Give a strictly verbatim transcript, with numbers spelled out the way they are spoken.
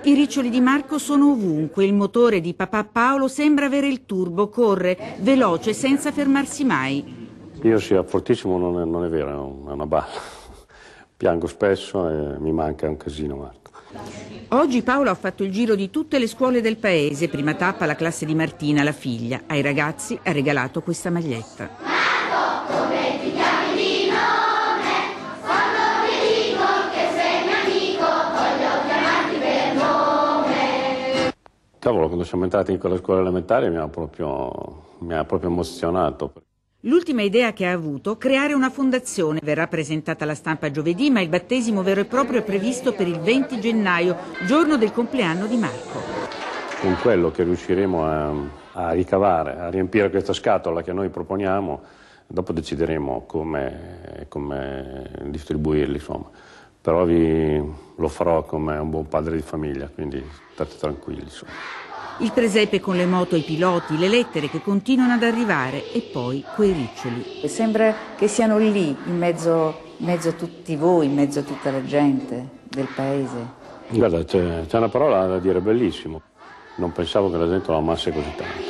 I riccioli di Marco sono ovunque, il motore di papà Paolo sembra avere il turbo, corre, veloce, senza fermarsi mai. Io sia fortissimo non è, non è vero, è una balla. Piango spesso e mi manca un casino Marco. Oggi Paolo ha fatto il giro di tutte le scuole del paese, prima tappa la classe di Martina, la figlia. Ai ragazzi ha regalato questa maglietta. Marco, come ti chiami di nome? Quando ti dico che sei mio amico, voglio chiamarti per nome. Cavolo, quando siamo entrati in quella scuola elementare mi ha proprio, mi ha proprio emozionato. L'ultima idea che ha avuto, creare una fondazione. Verrà presentata alla stampa giovedì, ma il battesimo vero e proprio è previsto per il venti gennaio, giorno del compleanno di Marco. Con quello che riusciremo a, a ricavare, a riempire questa scatola che noi proponiamo, dopo decideremo come, come distribuirli, insomma. Però vi, lo farò come un buon padre di famiglia, quindi state tranquilli, insomma. Il presepe con le moto ai piloti, le lettere che continuano ad arrivare e poi quei riccioli. Sembra che siano lì, in mezzo, in mezzo a tutti voi, in mezzo a tutta la gente del paese. Guarda, c'è una parola da dire bellissimo. Non pensavo che la gente lo amasse così tanto.